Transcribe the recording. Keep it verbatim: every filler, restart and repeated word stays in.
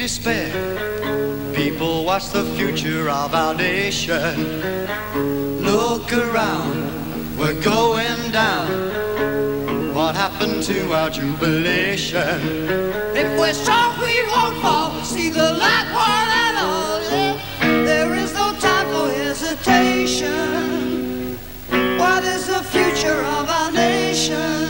despair. People, what's the future of our nation? Look around, we're going down. What happened to our jubilation? If we're strong, we won't fall. See the light, one and all. Yeah. There is no time for hesitation. What is the future of our nation?